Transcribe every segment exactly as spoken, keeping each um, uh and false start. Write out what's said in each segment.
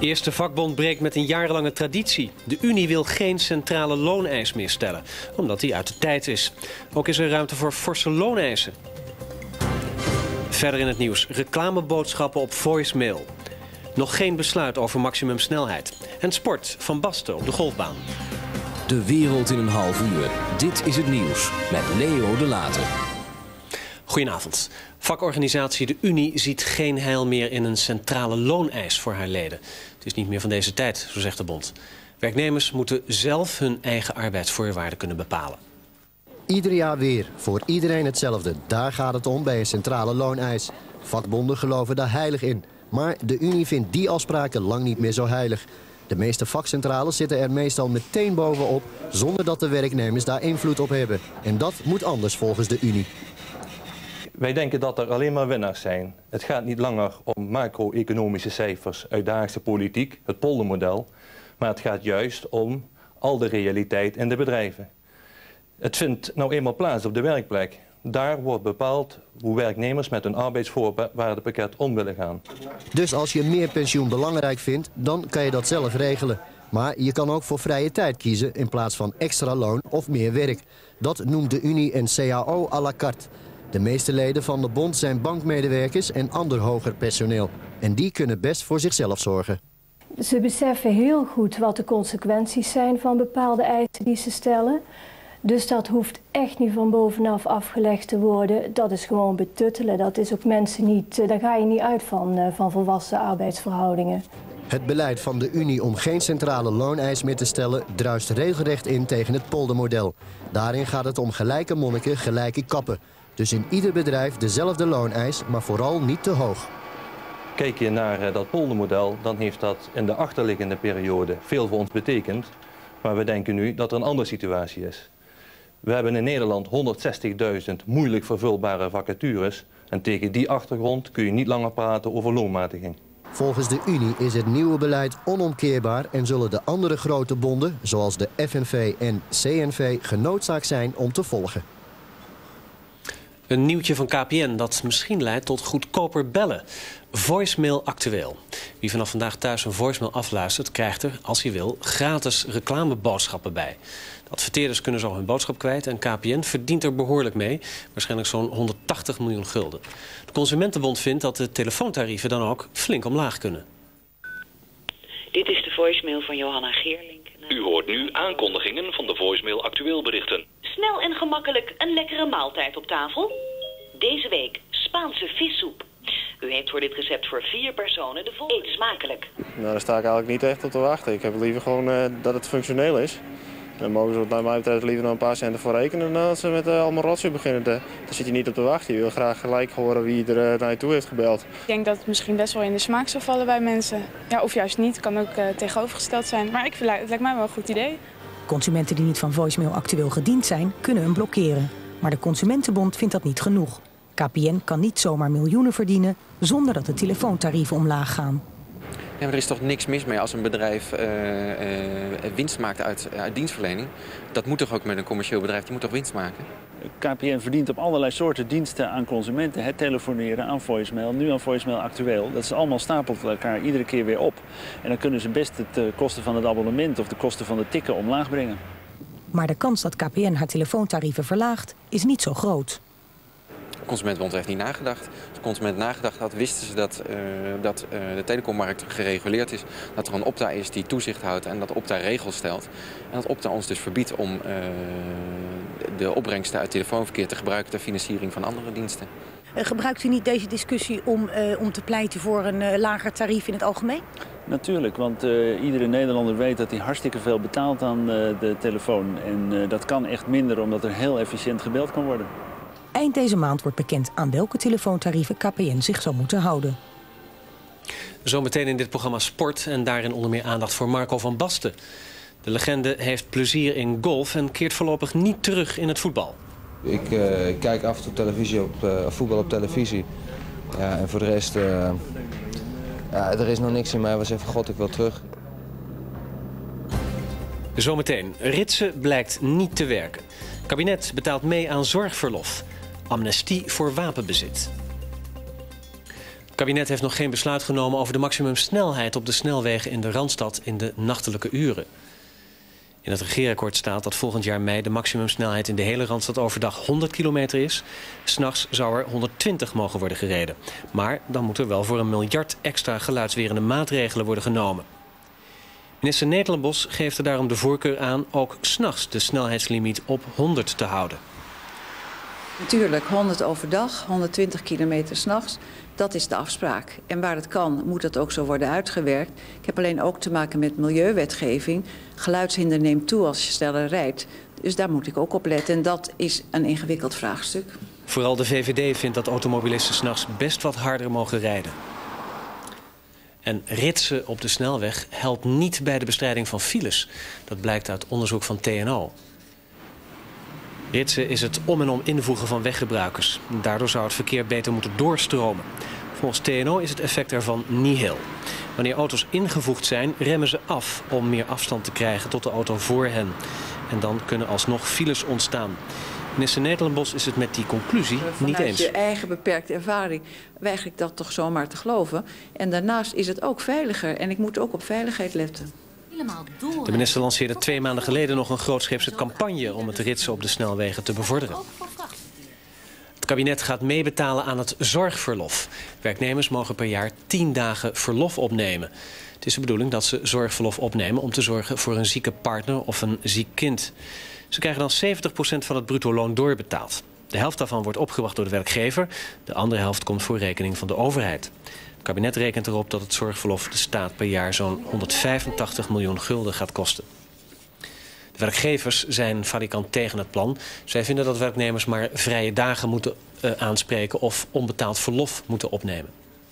Eerste vakbond breekt met een jarenlange traditie. De Unie wil geen centrale looneis meer stellen, omdat die uit de tijd is. Ook is er ruimte voor forse looneisen. Verder in het nieuws. Reclameboodschappen op voicemail. Nog geen besluit over maximumsnelheid. En sport van Basten op de golfbaan. De wereld in een half uur. Dit is het nieuws met Leo de Later. Goedenavond. Vakorganisatie de Unie ziet geen heil meer in een centrale looneis voor haar leden. Het is niet meer van deze tijd, zo zegt de bond. Werknemers moeten zelf hun eigen arbeidsvoorwaarden kunnen bepalen. Ieder jaar weer, voor iedereen hetzelfde. Daar gaat het om bij een centrale looneis. Vakbonden geloven daar heilig in. Maar de Unie vindt die afspraken lang niet meer zo heilig. De meeste vakcentrales zitten er meestal meteen bovenop, zonder dat de werknemers daar invloed op hebben. En dat moet anders volgens de Unie. Wij denken dat er alleen maar winnaars zijn. Het gaat niet langer om macro-economische cijfers uit dagelijkse politiek, het poldermodel. Maar het gaat juist om al de realiteit in de bedrijven. Het vindt nou eenmaal plaats op de werkplek. Daar wordt bepaald hoe werknemers met hun arbeidsvoorwaardenpakket om willen gaan. Dus als je meer pensioen belangrijk vindt, dan kan je dat zelf regelen. Maar je kan ook voor vrije tijd kiezen in plaats van extra loon of meer werk. Dat noemt de Unie een C A O à la carte. De meeste leden van de bond zijn bankmedewerkers en ander hoger personeel. En die kunnen best voor zichzelf zorgen. Ze beseffen heel goed wat de consequenties zijn van bepaalde eisen die ze stellen. Dus dat hoeft echt niet van bovenaf afgelegd te worden. Dat is gewoon betuttelen. Dat is ook mensen niet, daar ga je niet uit van, van volwassen arbeidsverhoudingen. Het beleid van de Unie om geen centrale looneis meer te stellen druist regelrecht in tegen het poldermodel. Daarin gaat het om gelijke monniken, gelijke kappen. Dus in ieder bedrijf dezelfde looneis, maar vooral niet te hoog. Kijk je naar dat poldermodel, dan heeft dat in de achterliggende periode veel voor ons betekend. Maar we denken nu dat er een andere situatie is. We hebben in Nederland honderdzestigduizend moeilijk vervulbare vacatures. En tegen die achtergrond kun je niet langer praten over loonmatiging. Volgens de Unie is het nieuwe beleid onomkeerbaar en zullen de andere grote bonden, zoals de F N V en C N V, genoodzaakt zijn om te volgen. Een nieuwtje van K P N dat misschien leidt tot goedkoper bellen. Voicemail actueel. Wie vanaf vandaag thuis een voicemail afluistert, krijgt er, als hij wil, gratis reclameboodschappen bij. De adverteerders kunnen zo hun boodschap kwijt en K P N verdient er behoorlijk mee. Waarschijnlijk zo'n honderdtachtig miljoen gulden. De Consumentenbond vindt dat de telefoontarieven dan ook flink omlaag kunnen. Dit is de voicemail van Johanna Geerlink. U hoort nu aankondigingen van de voicemail actueel berichten. Snel en gemakkelijk een lekkere maaltijd op tafel. Deze week Spaanse vissoep. U heeft voor dit recept voor vier personen de volgende. Eet smakelijk. Nou, daar sta ik eigenlijk niet echt op te wachten. Ik heb liever gewoon uh, dat het functioneel is. Dan mogen ze wat mij betreft liever nog een paar centen voor rekenen dan dat ze met uh, allemaal rotzooi beginnen. Daar zit je niet op te wachten. Je wil graag gelijk horen wie er uh, naar je toe heeft gebeld. Ik denk dat het misschien best wel in de smaak zal vallen bij mensen. Ja, of juist niet, kan ook uh, tegenovergesteld zijn. Maar ik vind, het lijkt mij wel een goed idee. Consumenten die niet van voicemail actueel gediend zijn, kunnen hem blokkeren. Maar de Consumentenbond vindt dat niet genoeg. K P N kan niet zomaar miljoenen verdienen zonder dat de telefoontarieven omlaag gaan. Ja, maar er is toch niks mis mee als een bedrijf uh, uh, winst maakt uit, uit dienstverlening. Dat moet toch ook met een commercieel bedrijf, die moet toch winst maken? K P N verdient op allerlei soorten diensten aan consumenten. Het telefoneren, aan voicemail, nu aan voicemail actueel. Dat is allemaal stapelt elkaar iedere keer weer op. En dan kunnen ze best het uh, kosten van het abonnement of de kosten van de tikken omlaag brengen. Maar de kans dat K P N haar telefoontarieven verlaagt is niet zo groot. De Consumentenbond heeft niet nagedacht. Als de consument nagedacht had, wisten ze dat, uh, dat uh, de telecommarkt gereguleerd is. Dat er een Opta is die toezicht houdt en dat Opta regels stelt. En dat Opta ons dus verbiedt om uh, de opbrengsten uit telefoonverkeer te gebruiken ter financiering van andere diensten. Uh, gebruikt u niet deze discussie om, uh, om te pleiten voor een uh, lager tarief in het algemeen? Natuurlijk, want uh, iedere Nederlander weet dat hij hartstikke veel betaalt aan uh, de telefoon. En uh, dat kan echt minder omdat er heel efficiënt gebeld kan worden. Eind deze maand wordt bekend aan welke telefoontarieven K P N zich zou moeten houden. Zometeen in dit programma Sport en daarin onder meer aandacht voor Marco van Basten. De legende heeft plezier in golf en keert voorlopig niet terug in het voetbal. Ik uh, kijk af en toe televisie op, uh, voetbal op televisie. Ja, en voor de rest, uh, ja, er is nog niks in mij. Was even god, ik wil terug. Zometeen. Ritsen blijkt niet te werken. Het kabinet betaalt mee aan zorgverlof. Amnestie voor wapenbezit. Het kabinet heeft nog geen besluit genomen over de maximumsnelheid op de snelwegen in de Randstad in de nachtelijke uren. In het regeerakkoord staat dat volgend jaar mei de maximumsnelheid in de hele Randstad overdag honderd kilometer is. 'S Nachts zou er honderdtwintig mogen worden gereden. Maar dan moet er wel voor een miljard extra geluidswerende maatregelen worden genomen. Minister Nederlandbos geeft er daarom de voorkeur aan ook 's nachts de snelheidslimiet op honderd te houden. Natuurlijk honderd overdag, honderdtwintig kilometer 's nachts. Dat is de afspraak. En waar het kan, moet dat ook zo worden uitgewerkt. Ik heb alleen ook te maken met milieuwetgeving. Geluidshinder neemt toe als je sneller rijdt. Dus daar moet ik ook op letten. En dat is een ingewikkeld vraagstuk. Vooral de V V D vindt dat automobilisten 's nachts best wat harder mogen rijden. En ritsen op de snelweg helpt niet bij de bestrijding van files. Dat blijkt uit onderzoek van T N O. Ritsen is het om en om invoegen van weggebruikers. Daardoor zou het verkeer beter moeten doorstromen. Volgens T N O is het effect ervan nihil. Wanneer auto's ingevoegd zijn, remmen ze af om meer afstand te krijgen tot de auto voor hen. En dan kunnen alsnog files ontstaan. Minister Nederlandbos is het met die conclusie niet eens. Vanuit je eigen beperkte ervaring weiger ik dat toch zomaar te geloven. En daarnaast is het ook veiliger. En ik moet ook op veiligheid letten. De minister lanceerde twee maanden geleden nog een grootscheepse campagne om het ritsen op de snelwegen te bevorderen. Het kabinet gaat meebetalen aan het zorgverlof. Werknemers mogen per jaar tien dagen verlof opnemen. Het is de bedoeling dat ze zorgverlof opnemen om te zorgen voor een zieke partner of een ziek kind. Ze krijgen dan zeventig procent van het bruto loon doorbetaald. De helft daarvan wordt opgebracht door de werkgever. De andere helft komt voor rekening van de overheid. Het kabinet rekent erop dat het zorgverlof de staat per jaar zo'n honderdvijfentachtig miljoen gulden gaat kosten. De werkgevers zijn valikant tegen het plan. Zij vinden dat werknemers maar vrije dagen moeten uh, aanspreken of onbetaald verlof moeten opnemen.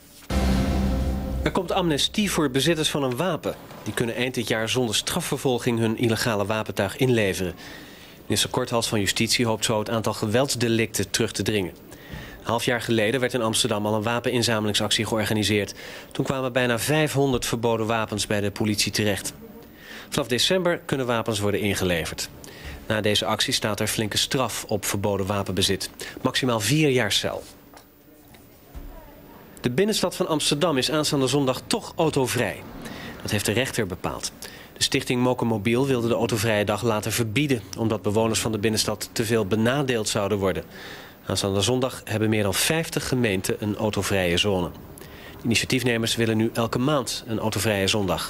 Er komt amnestie voor bezitters van een wapen. Die kunnen eind dit jaar zonder strafvervolging hun illegale wapentuig inleveren. Minister Korthals van Justitie hoopt zo het aantal geweldsdelicten terug te dringen. Een half jaar geleden werd in Amsterdam al een wapeninzamelingsactie georganiseerd. Toen kwamen bijna vijfhonderd verboden wapens bij de politie terecht. Vanaf december kunnen wapens worden ingeleverd. Na deze actie staat er flinke straf op verboden wapenbezit. Maximaal vier jaar cel. De binnenstad van Amsterdam is aanstaande zondag toch autovrij. Dat heeft de rechter bepaald. De stichting Mokomobiel wilde de autovrije dag laten verbieden, omdat bewoners van de binnenstad te veel benadeeld zouden worden. Aanstaande zondag hebben meer dan vijftig gemeenten een autovrije zone. De initiatiefnemers willen nu elke maand een autovrije zondag.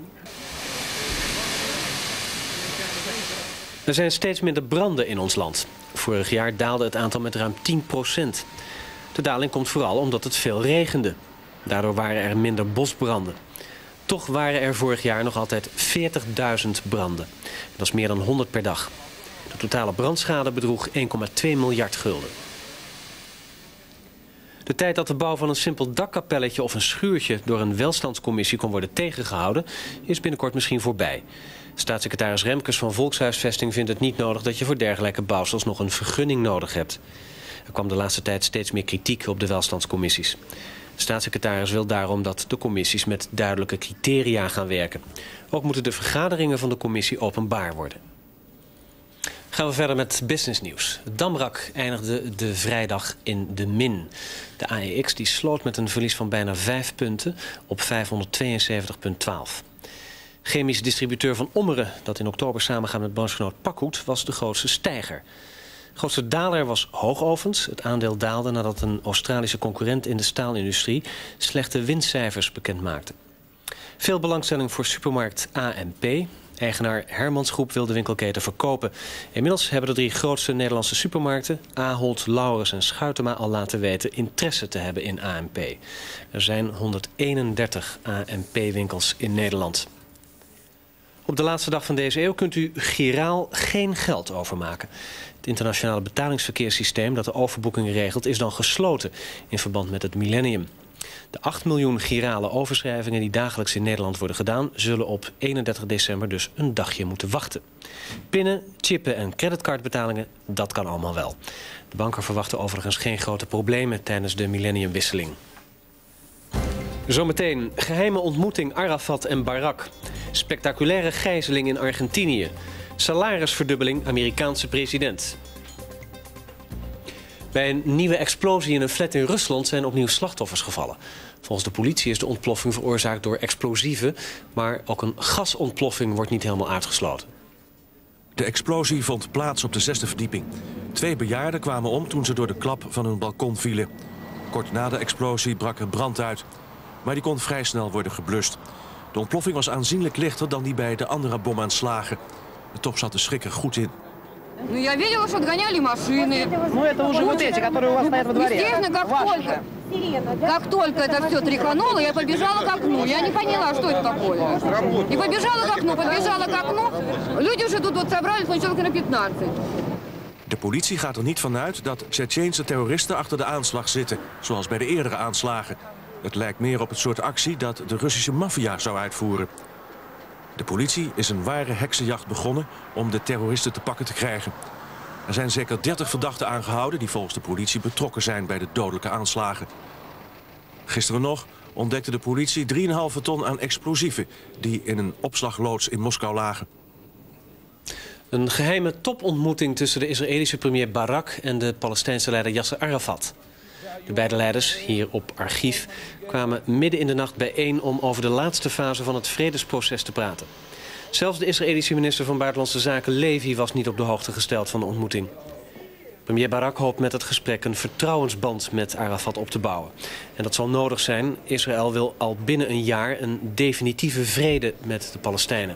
Er zijn steeds minder branden in ons land. Vorig jaar daalde het aantal met ruim tien procent. De daling komt vooral omdat het veel regende. Daardoor waren er minder bosbranden. Toch waren er vorig jaar nog altijd veertigduizend branden. Dat is meer dan honderd per dag. De totale brandschade bedroeg één komma twee miljard gulden. De tijd dat de bouw van een simpel dakkapelletje of een schuurtje door een welstandscommissie kon worden tegengehouden, is binnenkort misschien voorbij. Staatssecretaris Remkes van Volkshuisvesting vindt het niet nodig dat je voor dergelijke bouwsels nog een vergunning nodig hebt. Er kwam de laatste tijd steeds meer kritiek op de welstandscommissies. De staatssecretaris wil daarom dat de commissies met duidelijke criteria gaan werken. Ook moeten de vergaderingen van de commissie openbaar worden. Gaan we verder met businessnieuws. Damrak eindigde de vrijdag in de min. De A E X die sloot met een verlies van bijna vijf punten op vijfhonderdtweeënzeventig komma twaalf. Chemisch distributeur van Ommeren, dat in oktober samengaat met branchegenoot Pakhoed, was de grootste stijger. De grootste daler was Hoogovens. Het aandeel daalde nadat een Australische concurrent in de staalindustrie slechte winstcijfers bekend maakte. Veel belangstelling voor supermarkt A en P. Eigenaar Hermans Groep wil de winkelketen verkopen. Inmiddels hebben de drie grootste Nederlandse supermarkten, Ahold, Lauwers en Schuitema, al laten weten interesse te hebben in A en P. Er zijn honderdeenendertig A en P winkels in Nederland. Op de laatste dag van deze eeuw kunt u giraal geen geld overmaken. Het internationale betalingsverkeerssysteem dat de overboekingen regelt is dan gesloten in verband met het millennium. De acht miljoen girale overschrijvingen die dagelijks in Nederland worden gedaan, zullen op eenendertig december dus een dagje moeten wachten. Pinnen, chippen en creditcardbetalingen, dat kan allemaal wel. De banken verwachten overigens geen grote problemen tijdens de millenniumwisseling. Zometeen geheime ontmoeting Arafat en Barak. Spectaculaire gijzeling in Argentinië. Salarisverdubbeling Amerikaanse president. Bij een nieuwe explosie in een flat in Rusland zijn opnieuw slachtoffers gevallen. Volgens de politie is de ontploffing veroorzaakt door explosieven, maar ook een gasontploffing wordt niet helemaal uitgesloten. De explosie vond plaats op de zesde verdieping. Twee bejaarden kwamen om toen ze door de klap van hun balkon vielen. Kort na de explosie brak er brand uit, maar die kon vrij snel worden geblust. De ontploffing was aanzienlijk lichter dan die bij de andere bomaanslagen. Toch zat de schrik er goed in. Ну, я видела, что отгоняли машины. Ну, это уже вот эти, которые у вас стоят во дворе. Естественно, как только, как только это все тряхануло, я побежала к окну. Я не поняла, что это такое. И побежала к окну, подбежала к окну. Люди уже тут вот собрались, но человек на пятнадцать. De politie gaat er niet vanuit dat Tsjetsjeense terroristen achter de aanslag zitten, zoals bij de eerdere aanslagen. Het lijkt meer op het soort actie dat de Russische maffia zou uitvoeren. De politie is een ware heksenjacht begonnen om de terroristen te pakken te krijgen. Er zijn zeker dertig verdachten aangehouden die volgens de politie betrokken zijn bij de dodelijke aanslagen. Gisteren nog ontdekte de politie drie komma vijf ton aan explosieven die in een opslagloods in Moskou lagen. Een geheime topontmoeting tussen de Israëlische premier Barak en de Palestijnse leider Yasser Arafat. De beide leiders, hier op archief, kwamen midden in de nacht bijeen om over de laatste fase van het vredesproces te praten. Zelfs de Israëlische minister van Buitenlandse Zaken Levy was niet op de hoogte gesteld van de ontmoeting. Premier Barak hoopt met het gesprek een vertrouwensband met Arafat op te bouwen. En dat zal nodig zijn. Israël wil al binnen een jaar een definitieve vrede met de Palestijnen.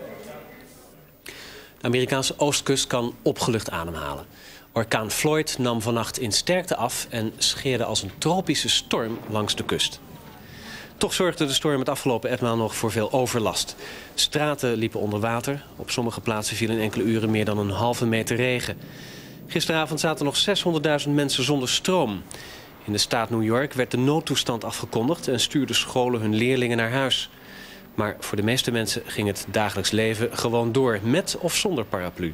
De Amerikaanse oostkust kan opgelucht ademhalen. Orkaan Floyd nam vannacht in sterkte af en scheerde als een tropische storm langs de kust. Toch zorgde de storm het afgelopen etmaal nog voor veel overlast. Straten liepen onder water. Op sommige plaatsen viel in enkele uren meer dan een halve meter regen. Gisteravond zaten nog zeshonderdduizend mensen zonder stroom. In de staat New York werd de noodtoestand afgekondigd en stuurden scholen hun leerlingen naar huis. Maar voor de meeste mensen ging het dagelijks leven gewoon door, met of zonder paraplu.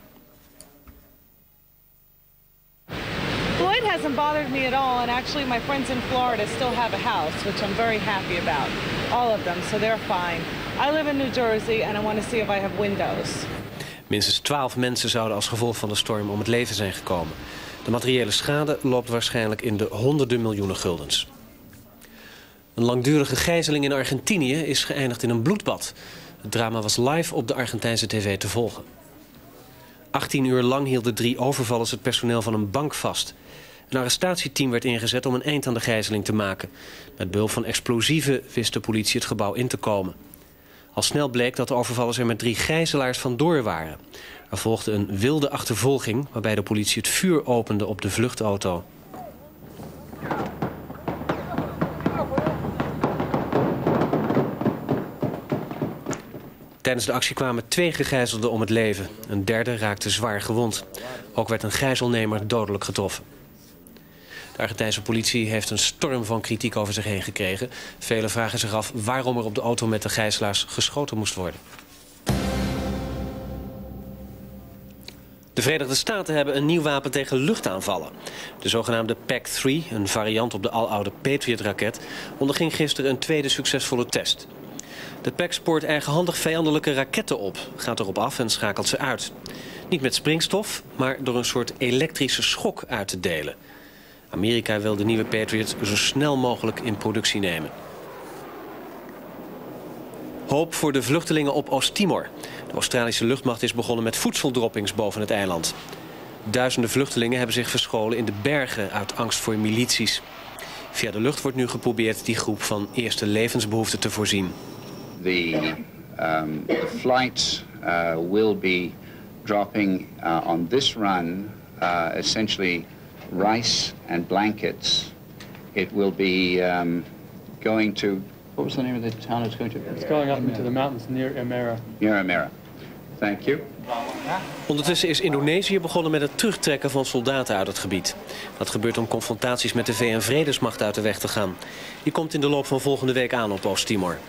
Floyd hasn't bothered me at all, and actually my friends in Florida still have a house, which I'm very happy about. All of them, so they're fine. I live in New Jersey and I want to see if I have windows. Minstens twaalf mensen zouden als gevolg van de storm om het leven zijn gekomen. De materiële schade loopt waarschijnlijk in de honderden miljoenen guldens. Een langdurige gijzeling in Argentinië is geëindigd in een bloedbad. Het drama was live op de Argentijnse tv te volgen. achttien uur lang hielden drie overvallers het personeel van een bank vast. Een arrestatieteam werd ingezet om een eind aan de gijzeling te maken. Met behulp van explosieven wist de politie het gebouw in te komen. Al snel bleek dat de overvallers er met drie gijzelaars vandoor waren. Er volgde een wilde achtervolging waarbij de politie het vuur opende op de vluchtauto. Tijdens de actie kwamen twee gegijzelden om het leven. Een derde raakte zwaar gewond. Ook werd een gijzelnemer dodelijk getroffen. De Argentijnse politie heeft een storm van kritiek over zich heen gekregen. Velen vragen zich af waarom er op de auto met de gijzelaars geschoten moest worden. De Verenigde Staten hebben een nieuw wapen tegen luchtaanvallen. De zogenaamde PAC drie, een variant op de aloude Patriot-raket, onderging gisteren een tweede succesvolle test. De P A C spoort eigenhandig vijandelijke raketten op, gaat erop af en schakelt ze uit. Niet met springstof, maar door een soort elektrische schok uit te delen. Amerika wil de nieuwe Patriot zo snel mogelijk in productie nemen. Hoop voor de vluchtelingen op Oost-Timor. De Australische luchtmacht is begonnen met voedseldroppings boven het eiland. Duizenden vluchtelingen hebben zich verscholen in de bergen uit angst voor milities. Via de lucht wordt nu geprobeerd die groep van eerste levensbehoeften te voorzien. The, um, the flights uh, will be dropping uh, on this run uh, essentially rice and blankets. It will be um, going to, what was the name of the town it's going to? It's going up into the mountains near Emera. Near Emera. Thank you. Ondertussen is Indonesië begonnen met het terugtrekken van soldaten uit het gebied. Dat gebeurt om confrontaties met de V N-vredesmacht uit de weg te gaan. Die komt in de loop van volgende week aan op Oost-Timor.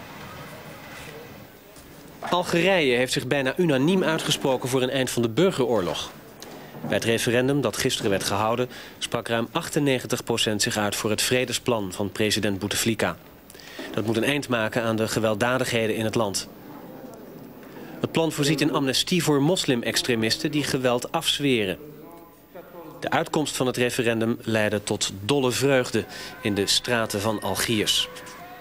Algerije heeft zich bijna unaniem uitgesproken voor een eind van de burgeroorlog. Bij het referendum dat gisteren werd gehouden sprak ruim achtennegentig procent zich uit voor het vredesplan van president Bouteflika. Dat moet een eind maken aan de gewelddadigheden in het land. Het plan voorziet in amnestie voor moslim-extremisten die geweld afzweren. De uitkomst van het referendum leidde tot dolle vreugde in de straten van Algiers.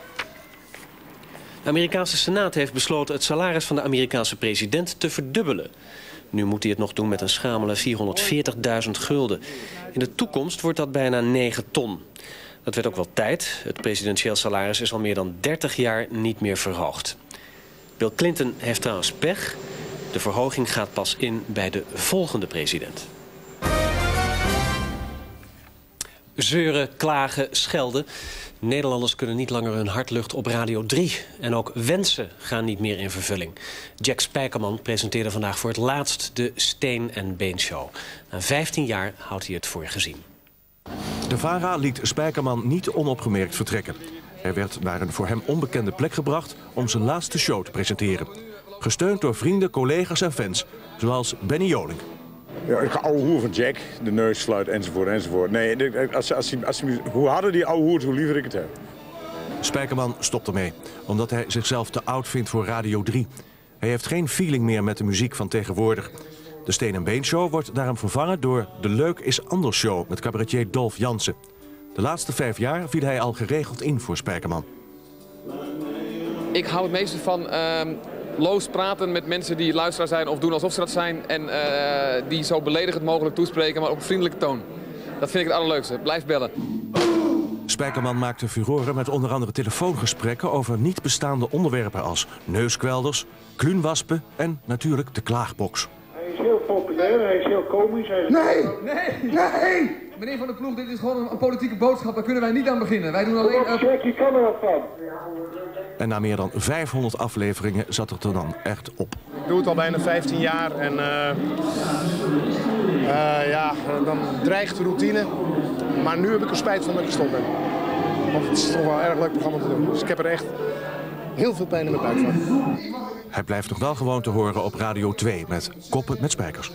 De Amerikaanse Senaat heeft besloten het salaris van de Amerikaanse president te verdubbelen. Nu moet hij het nog doen met een schamele vierhonderdveertigduizend gulden. In de toekomst wordt dat bijna negen ton. Dat werd ook wel tijd. Het presidentieel salaris is al meer dan dertig jaar niet meer verhoogd. Bill Clinton heeft trouwens pech. De verhoging gaat pas in bij de volgende president. Zeuren, klagen, schelden. Nederlanders kunnen niet langer hun hart luchten op Radio drie. En ook wensen gaan niet meer in vervulling. Jack Spijkerman presenteerde vandaag voor het laatst de Steen en Been Show. Na vijftien jaar houdt hij het voor gezien. De VARA liet Spijkerman niet onopgemerkt vertrekken. Hij werd naar een voor hem onbekende plek gebracht om zijn laatste show te presenteren. Gesteund door vrienden, collega's en fans, zoals Benny Jolink. Ja, ik ga ouwe hoer van Jack, de neusfluit enzovoort enzovoort. Nee, als, als, als, als, hoe harder die ouwe hoert, hoe liever ik het heb. Spijkerman stopt ermee, omdat hij zichzelf te oud vindt voor Radio drie. Hij heeft geen feeling meer met de muziek van tegenwoordig. De Steen en Been Show wordt daarom vervangen door de Leuk is Anders Show met cabaretier Dolf Jansen. De laatste vijf jaar viel hij al geregeld in voor Spijkerman. Ik hou het meeste van uh, loos praten met mensen die luisteraar zijn of doen alsof ze dat zijn. En uh, die zo beledigend mogelijk toespreken, maar op een vriendelijke toon. Dat vind ik het allerleukste. Blijf bellen. Spijkerman maakte furoren met onder andere telefoongesprekken over niet bestaande onderwerpen als neuskwelders, kluunwaspen en natuurlijk de klaagbox. Hij is heel populair, hij is heel komisch. Hij is... Nee, nee, nee! Meneer Van der Ploeg, dit is gewoon een, een politieke boodschap, daar kunnen wij niet aan beginnen. Wij doen alleen... Uh... Check, je kan er wat van. En na meer dan vijfhonderd afleveringen zat het er dan echt op. Ik doe het al bijna vijftien jaar en uh, uh, ja, dan dreigt de routine. Maar nu heb ik er spijt van dat ik gestopt ben. Want het is toch wel een erg leuk programma te doen. Dus ik heb er echt heel veel pijn in mijn buik van. Hij blijft nog wel gewoon te horen op Radio twee met Koppen met Spijkers.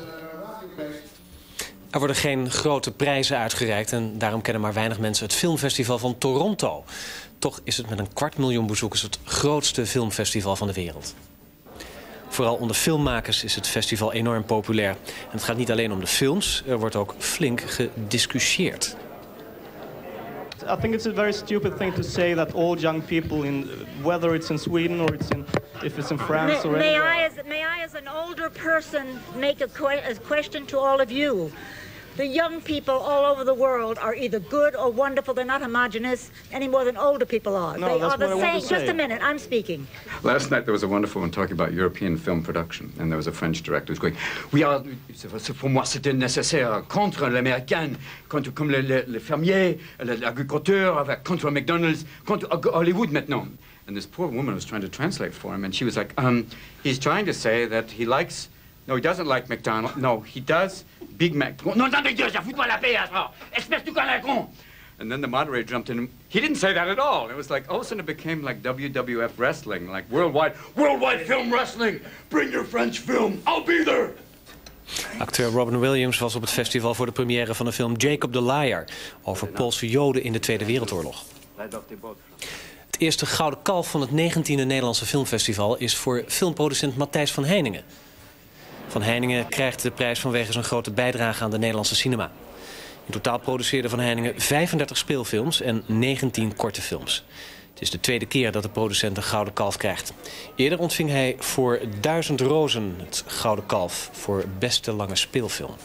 Er worden geen grote prijzen uitgereikt en daarom kennen maar weinig mensen het filmfestival van Toronto. Toch is het met een kwart miljoen bezoekers het grootste filmfestival van de wereld. Vooral onder filmmakers is het festival enorm populair. En het gaat niet alleen om de films, er wordt ook flink gediscussieerd. I think it's a very stupid thing to say that all young people, in whether it's in Sweden or it's in, if it's in France may, or may anywhere. I, as, may I, as an older person, make a, que a question to all of you? The young people all over the world are either good or wonderful. They're not homogenous any more than older people are. No, they that's are the what I want same. to say. Just a minute, I'm speaking. Last night there was a wonderful one talking about European film production, and there was a French director who was going, "We are, pour moi c'était nécessaire contre l'américain, contre comme les, les, les fermiers, l'agriculteur, contre McDonald's, contre Hollywood maintenant." And this poor woman was trying to translate for him, and she was like, um, "He's trying to say that he likes." No, he doesn't like McDonald's. No, he does Big Mac. Non, non, de Dieu, ça fout pas la paix, ça. Espèce de con. And then the moderator jumped in. He didn't say that at all. It was like, all of a sudden it became like W W F wrestling, like worldwide, worldwide film wrestling. Bring your French film, I'll be there. Acteur Robin Williams was op het festival voor de première van de film Jacob the Liar over Poolse Joden in de Tweede Wereldoorlog. Het eerste gouden kalf van het negentiende Nederlandse filmfestival is voor filmproducent Matthijs van Heiningen. Van Heiningen krijgt de prijs vanwege zijn grote bijdrage aan de Nederlandse cinema. In totaal produceerde Van Heiningen vijfendertig speelfilms en negentien korte films. Het is de tweede keer dat de producent een gouden kalf krijgt. Eerder ontving hij voor Duizend Rozen het gouden kalf voor beste lange speelfilm.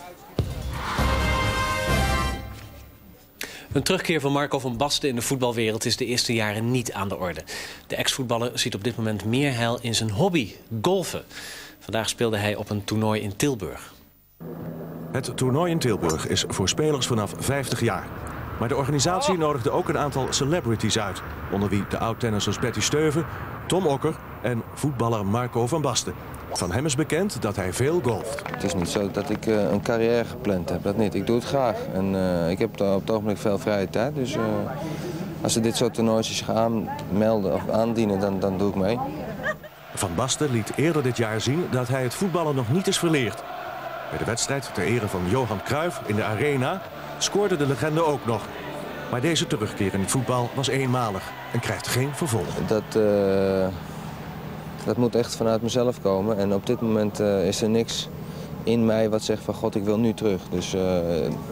Een terugkeer van Marco van Basten in de voetbalwereld is de eerste jaren niet aan de orde. De ex-voetballer ziet op dit moment meer heil in zijn hobby, golfen. Vandaag speelde hij op een toernooi in Tilburg. Het toernooi in Tilburg is voor spelers vanaf vijftig jaar. Maar de organisatie nodigde ook een aantal celebrities uit. Onder wie de oud-tennissers Betty Steuven, Tom Okker en voetballer Marco van Basten. Van hem is bekend dat hij veel golft. Het is niet zo dat ik uh, een carrière gepland heb, dat niet. Ik doe het graag en uh, ik heb op het ogenblik veel vrije tijd. Dus uh, als ze dit soort toernooitjes gaan aanmelden of aandienen, dan, dan doe ik mee. Van Basten liet eerder dit jaar zien dat hij het voetballen nog niet is verleerd. Bij de wedstrijd ter ere van Johan Cruijff in de Arena scoorde de legende ook nog. Maar deze terugkeer in het voetbal was eenmalig en krijgt geen vervolg. Dat, uh, dat moet echt vanuit mezelf komen. En op dit moment uh, is er niks in mij wat zegt van God, ik wil nu terug. Dus uh,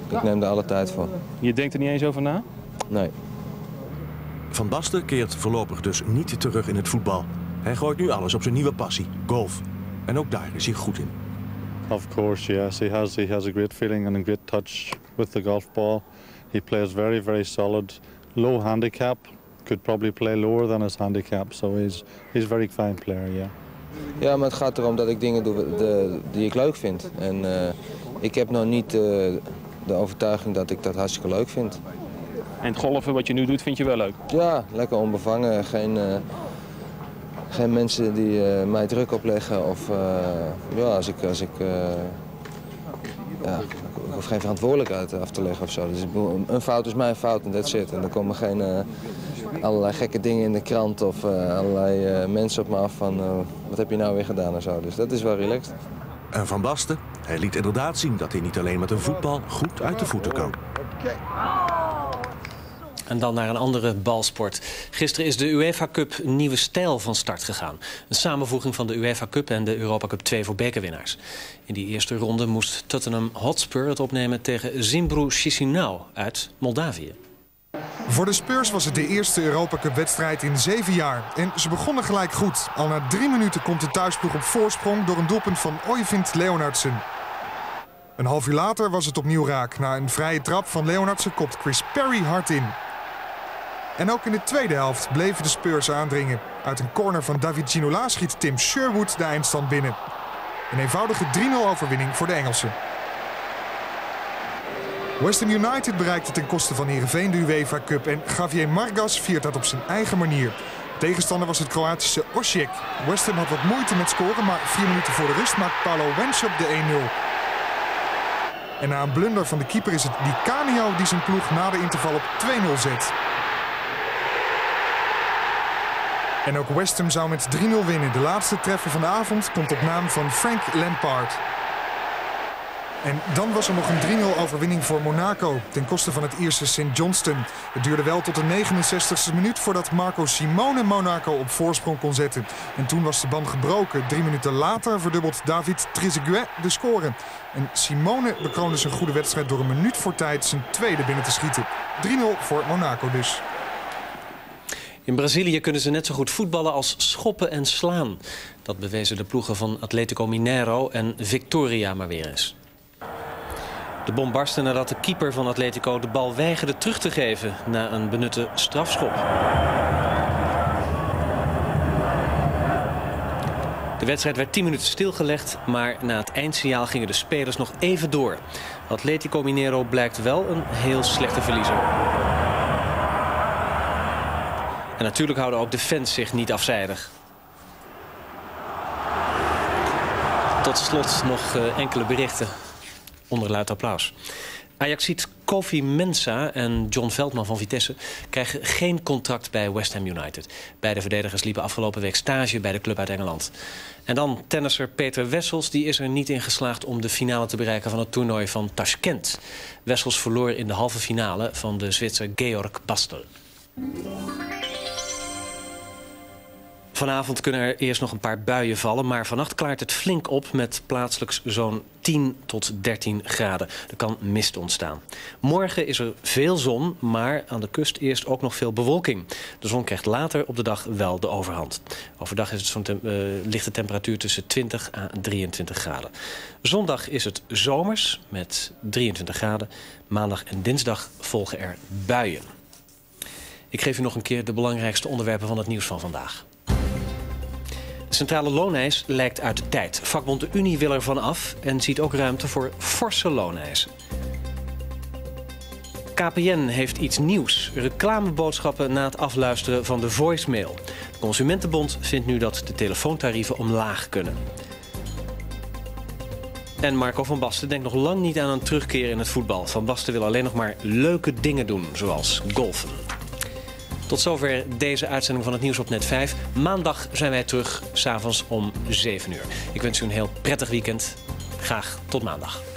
Ik neem er alle tijd voor. Je denkt er niet eens over na? Nee. Van Basten keert voorlopig dus niet terug in het voetbal. Hij gooit nu alles op zijn nieuwe passie, golf. En ook daar is hij goed in. Of course, yes. He has, he has a great feeling and a great touch with the golf ball. He plays very, very solid. Low handicap. Could probably play lower than his handicap. So he's, he's a very fine player, yeah. Ja, maar het gaat erom dat ik dingen doe de, die ik leuk vind. En uh, ik heb nog niet uh, de overtuiging dat ik dat hartstikke leuk vind. En het golfen wat je nu doet, vind je wel leuk? Ja, lekker onbevangen. Geen, uh, geen mensen die uh, mij druk opleggen. Of uh, ja, als ik... Als ik uh, ja, ik hoef geen verantwoordelijkheid af te leggen of zo. Dus een fout is mijn fout en that's it. En er komen geen uh, allerlei gekke dingen in de krant of uh, allerlei uh, mensen op me af van uh, wat heb je nou weer gedaan en zo. Dus dat is wel relaxed. En Van Basten, hij liet inderdaad zien dat hij niet alleen met een voetbal goed uit de voeten kan. En dan naar een andere balsport. Gisteren is de UEFA Cup Nieuwe Stijl van start gegaan. Een samenvoeging van de UEFA Cup en de Europa Cup twee voor bekerwinnaars. In die eerste ronde moest Tottenham Hotspur het opnemen tegen Zimbru Chisinau uit Moldavië. Voor de Spurs was het de eerste Europa Cup wedstrijd in zeven jaar. En ze begonnen gelijk goed. Al na drie minuten komt de thuisploeg op voorsprong door een doelpunt van Oyvind Leonardsen. Een half uur later was het opnieuw raak. Na een vrije trap van Leonardsen kopt Chris Perry hard in. En ook in de tweede helft bleven de Spurs aandringen. Uit een corner van David Ginola schiet Tim Sherwood de eindstand binnen. Een eenvoudige drie nul overwinning voor de Engelsen. West Ham United bereikte ten koste van Heerenveen de UEFA Cup en Javier Margas viert dat op zijn eigen manier. Tegenstander was het Kroatische Osijek. West Ham had wat moeite met scoren, maar vier minuten voor de rust maakt Paulo Wenschop de één nul. En na een blunder van de keeper is het Di Canio die zijn ploeg na de interval op twee nul zet. En ook West Ham zou met drie nul winnen. De laatste treffer van de avond komt op naam van Frank Lampard. En dan was er nog een drie nul overwinning voor Monaco ten koste van het Ierse Saint Johnstone. Het duurde wel tot de negenenzestigste minuut voordat Marco Simone Monaco op voorsprong kon zetten. En toen was de band gebroken. Drie minuten later verdubbelt David Trezeguet de score. En Simone bekroonde zijn goede wedstrijd door een minuut voor tijd zijn tweede binnen te schieten. drie nul voor Monaco dus. In Brazilië kunnen ze net zo goed voetballen als schoppen en slaan. Dat bewezen de ploegen van Atlético Mineiro en Victoria maar weer eens. De bom barstte nadat de keeper van Atletico de bal weigerde terug te geven na een benutte strafschop. De wedstrijd werd tien minuten stilgelegd, maar na het eindsignaal gingen de spelers nog even door. Atlético Mineiro blijkt wel een heel slechte verliezer. En natuurlijk houden ook de fans zich niet afzijdig. Tot slot nog uh, enkele berichten. Onder luid applaus. Ajaxiet Kofi Mensah en John Veldman van Vitesse krijgen geen contract bij West Ham United. Beide verdedigers liepen afgelopen week stage bij de club uit Engeland. En dan tennisser Peter Wessels, die is er niet in geslaagd om de finale te bereiken van het toernooi van Tashkent. Wessels verloor in de halve finale van de Zwitser Georg Bastel. Vanavond kunnen er eerst nog een paar buien vallen, maar vannacht klaart het flink op met plaatselijk zo'n tien tot dertien graden. Er kan mist ontstaan. Morgen is er veel zon, maar aan de kust eerst ook nog veel bewolking. De zon krijgt later op de dag wel de overhand. Overdag is het zo'n tem uh, lichte temperatuur tussen twintig à drieëntwintig graden. Zondag is het zomers met drieëntwintig graden. Maandag en dinsdag volgen er buien. Ik geef u nog een keer de belangrijkste onderwerpen van het nieuws van vandaag. De centrale looneis lijkt uit de tijd. Vakbond de Unie wil ervan af en ziet ook ruimte voor forse looneisen. K P N heeft iets nieuws. Reclameboodschappen na het afluisteren van de voicemail. De Consumentenbond vindt nu dat de telefoontarieven omlaag kunnen. En Marco van Basten denkt nog lang niet aan een terugkeer in het voetbal. Van Basten wil alleen nog maar leuke dingen doen, zoals golfen. Tot zover deze uitzending van het Nieuws op Net vijf. Maandag zijn wij terug, 's avonds om zeven uur. Ik wens u een heel prettig weekend. Graag tot maandag.